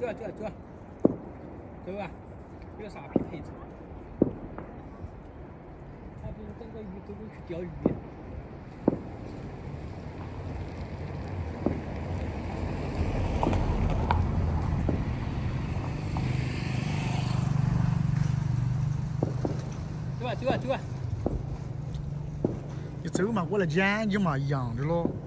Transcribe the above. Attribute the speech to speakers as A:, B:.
A: 走啊走啊走啊，走啊，有啥匹配置？还不如整个鱼钩钩去钓鱼。走啊走啊走啊！
B: 你走嘛，我来捡你嘛，一样的咯。